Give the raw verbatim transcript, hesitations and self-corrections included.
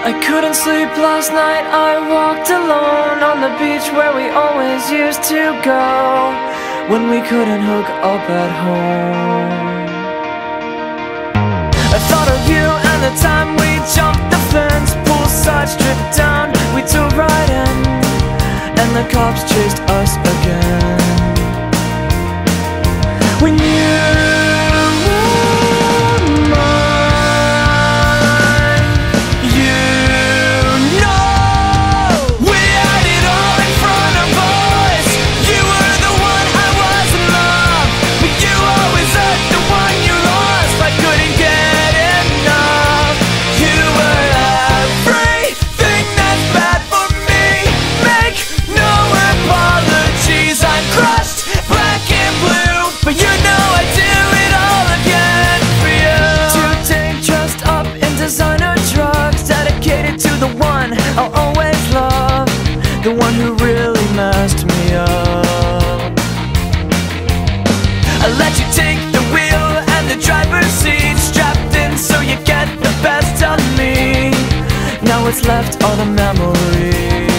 I couldn't sleep last night, I walked alone on the beach where we always used to go when we couldn't hook up at home. I thought of you and the time we jumped the fence, poolside stripped down, we dove right in, and the cops chased us again. When you I'll always love, the one who really messed me up. I let you take the wheel and the driver's seat, strapped in so you get the best of me. Now what's left are the memories.